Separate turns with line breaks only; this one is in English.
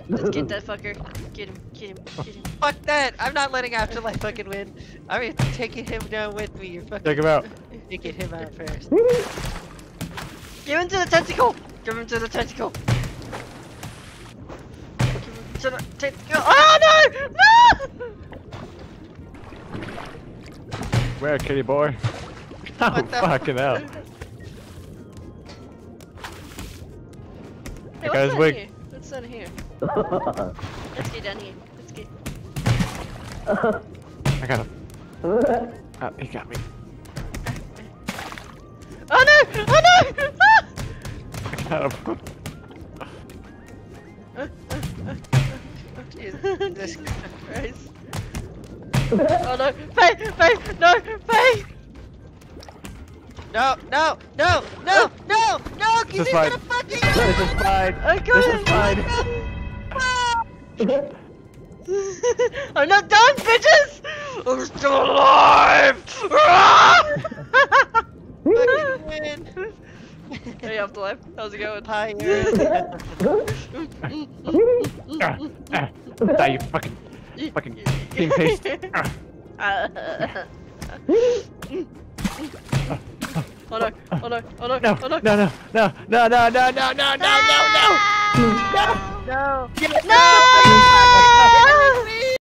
Let's get that fucker. Get him, get him, get him.
Fuck that! I'm not letting Afterlife fucking win. I'm taking him down with me. You're fucking
Take him out.
taking him out first.
Give him to the tentacle! Give him to the tentacle! Give him to the tentacle! Oh no! No!
Where, kitty boy? Oh,
What the
fucking hell.
Hey,
That guy's
what's
weak.
down here? What's down here? Let's get down here. Let's get.
I got him. Oh, he got me.
Oh no! Oh no! Ah!
I got him.
Jesus Christ.
Oh no! Faye! Faye! No! Faye!
No, no, no, no, no, no!
This
He's
is fine.
gonna fucking
This is fine.
I got
This
it!
is fine.
I'm not done, bitches! I'm still alive! Ah!
fucking win.
Hey, Afterlife, how's it going?
Hi,
Die, you fucking team paste.
Oh no! Oh no! Oh no!
No,
Oh no!
no, no, no, no, no, no, no, no, no, no, no, no.
No!
No!